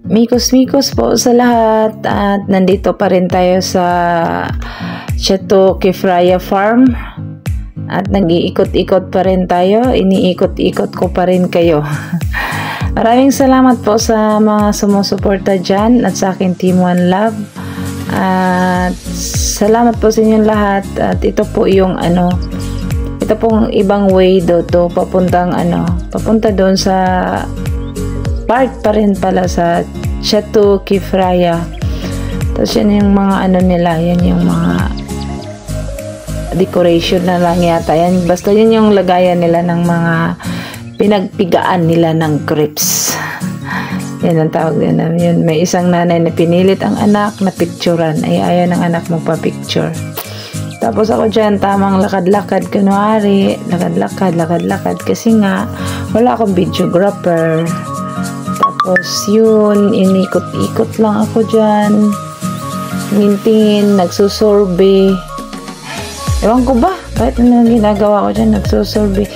Mikos-mikos po sa lahat at nandito pa rin tayo sa Chateau Kefraya Farm at nag-iikot-ikot pa rin tayo, iniikot-ikot ko pa rin kayo. Maraming salamat po sa mga sumusuporta dyan at sa aking Team One Love at salamat po sa inyong lahat. At ito po yung ito pong ibang way do to papunta doon sa part pa rin pala sa Chateau Kefraya. Tapos yan yung mga nila, yan yung mga decoration na lang yata yan, basta yun yung lagayan nila ng mga pinagpigaan nila ng grapes. Yan ang tawag din yun. May isang nanay na pinilit ang anak na picturean, ay ayaw ng anak magpa-picture. Tapos ako dyan, tamang lakad-lakad, kunwari, lakad-lakad, kasi nga, wala akong videographer. Tapos yun, inikot-ikot lang ako dyan, tingin-tingin, nagsusurvey. Ewan ko ba, bakit ginagawa ko dyan, nagsusurvey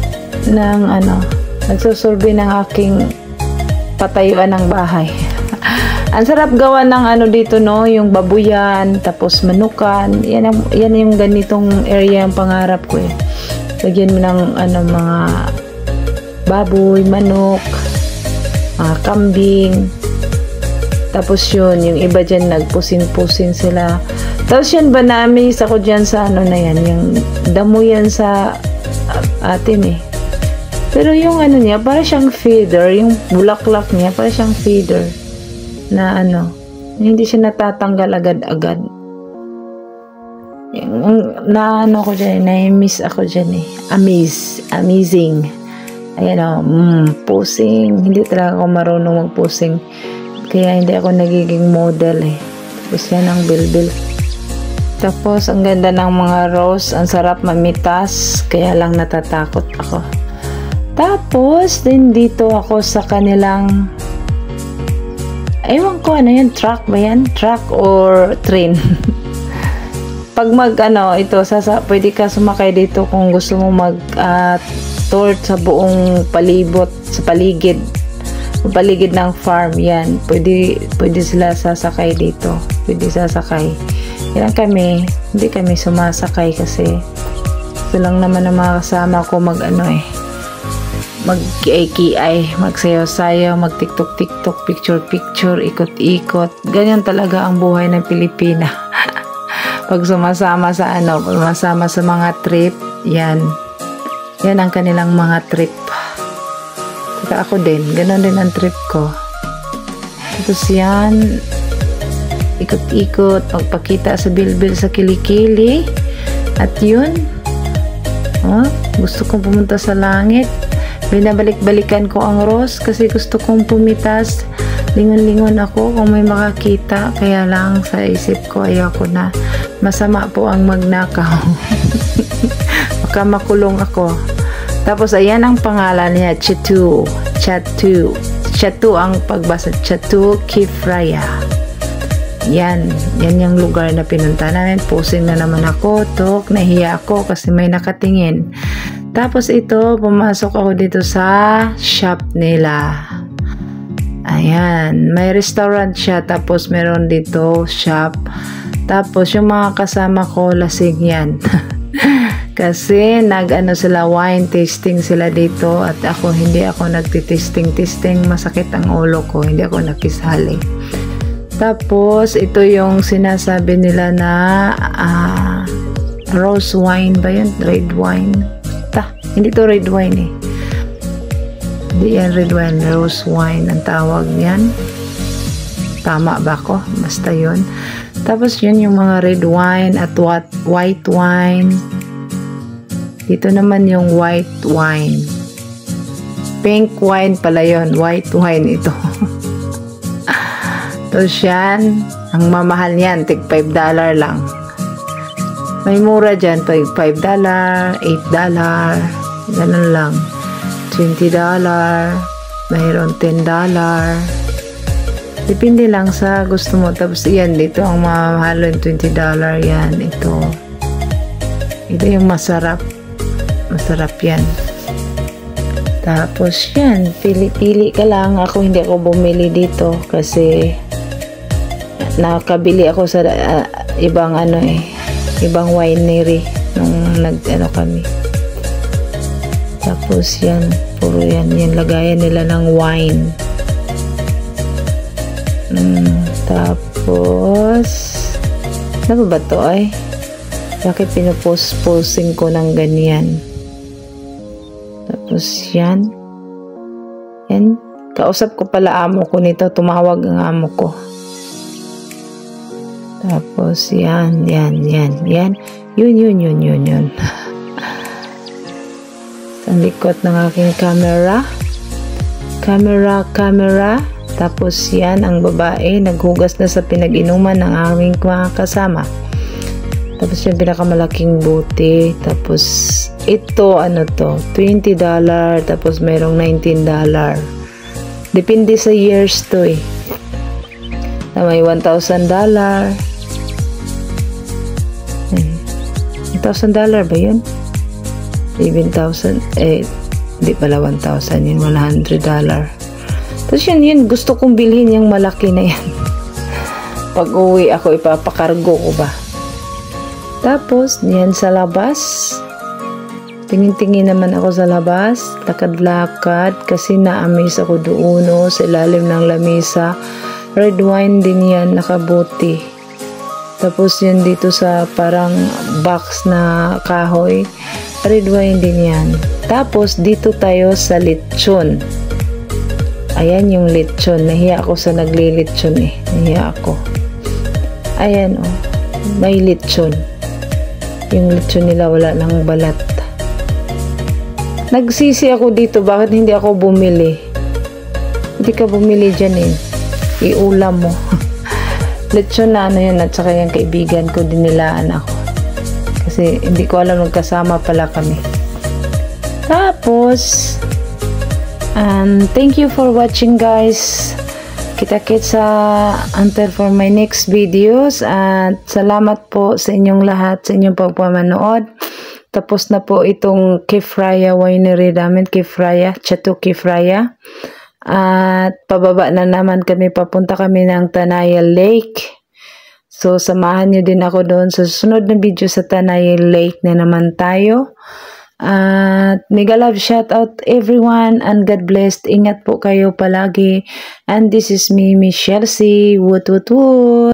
ng aking patayuan ng bahay. Ang sarap gawa ng dito, no, yung babuyan, tapos manukan. Yan yung ganitong area ang pangarap ko eh. Lagyan mo ng mga baboy, manok, kambing. Tapos yun, yung iba dyan nagpusin-pusin sila. Tapos yun ba na-amaze ako dyan sa na yan, yung damo yan sa atin eh. Pero yung niya, para siyang feeder, yung bulaklak niya, para siyang feeder. Na hindi siya natatanggal agad-agad. Ko dyan, na-miss ako dyan eh. Amazing. Ayan pusing. Hindi talaga ako marunong mag-pusing. Kaya hindi ako nagiging model eh. Tapos yan ang bilbil. Tapos ang ganda ng mga rose. Ang sarap mamitas. Kaya lang natatakot ako. Tapos din dito ako sa kanilang, ewan ko yan, truck ba yan? Truck or train? Pag pwede ka sumakay dito kung gusto mo tour sa buong palibot, sa paligid ng farm. Yan, pwede sila sasakay dito, pwede sasakay. Yan kami, hindi kami sumasakay kasi ito lang naman ang mga kasama ko mag-kiay-kiay, magsayaw-sayaw, mag-tiktok-tiktok, picture-picture, ikot-ikot. Ganyan talaga ang buhay ng Pilipina. Pag sumasama sa sumasama sa mga trip, yan ang kanilang mga trip. Saka ako din, ganoon din ang trip ko. Tapos yan, ikot-ikot, magpakita sa bilbil sa kilikili. At yun, gusto kong pumunta sa langit. Binabalik-balikan ko ang rose kasi gusto kong pumitas. Lingon-lingon ako kung may makakita. Kaya lang sa isip ko, ayoko na. Masama po ang magnakaw. Baka makulong ako. Tapos ayan ang pangalan niya, Chateau ang pagbasa, Chateau Kefraya. Yan yung lugar na pinunta namin. Posing na naman ako, nahiya ako kasi may nakatingin. Tapos ito, pumasok ako dito sa shop nila. Ayan, may restaurant siya, tapos meron dito shop. Tapos yung mga kasama ko, lasing yan. Kasi sila, wine tasting sila dito at hindi ako nagtitesting, masakit ang ulo ko, hindi ako nakisali. Tapos ito yung sinasabi nila na rose wine ba yun? Red wine? Hindi to red wine eh. Hindi yan red wine, rose wine ang tawag niyan. Tama ba ko? Basta yun. Tapos yun yung mga red wine at white wine. Dito naman yung white wine. Pink wine pala yun. White wine ito. Tapos yan, ang mamahal niyan, tig $5 lang. May mura dyan, $5, $8, ganun lang. $20, mayroon $10. Depende lang sa gusto mo. Tapos yan, dito ang mamahal yung $20 yan. Ito yung masarap. Masarap yan. Tapos yan, pili-pili ka lang. Ako hindi ako bumili dito kasi nakabili ako sa ibang ibang winery nung kami. Tapos yan, puro yan lagayan nila ng wine. Tapos ano ba to ay? Bakit pinupost-posting ko ng ganyan? Tapos yan. Kausap ko pala amo ko nito. Tumawag ang amo ko. Tapos yan. Yun. Ang likod ng aking camera. Tapos yan, ang babae naghugas na sa pinag-inuman ng aming mga kasama. Tapos yung pinakamalaking bote. Tapos ito, $20. Tapos mayroong $19. Depende sa years to eh. Na may $1,000. $1,000 ba yun? 7,000. Hindi pala 1,000 yun. $100. Tapos yun, gusto kong bilhin yung malaki na yan. Pag uwi ako, ipapakargo ko ba? Tapos, yan sa labas. Tingin-tingin naman ako sa labas. Lakad-lakad. Kasi na-amaze ako doon sa ilalim ng lamesa. Red wine din yan, nakabuti. Tapos yan dito sa parang box na kahoy. Red wine din yan. Tapos, dito tayo sa lechon. Ayan yung lechon. Nahiya ako sa nagli-lechon eh. Nahiya ako. Ayan may lechon. Yung lechon nila wala nang balat. Nagsisi ako dito. Bakit hindi ako bumili? Hindi ka bumili dyan eh. Iulam mo. Lechon na yun. At saka yung kaibigan ko dinilaan ako. Kasi hindi ko alam magkasama pala kami. Tapos thank you for watching guys. Kita-kits until for my next videos. At salamat po sa inyong lahat, sa inyong pagpapanood. Tapos na po itong Kefraya Winery namin, Chateau Kefraya. At pababa na naman kami, papunta kami ng Tanayal Lake. So samahan nyo din ako doon sa susunod na video sa Tanayal Lake na naman tayo. At mega love shout out everyone and God bless. Ingat po kayo palagi. And this is me, Miss Chelsea. Woot woot woot.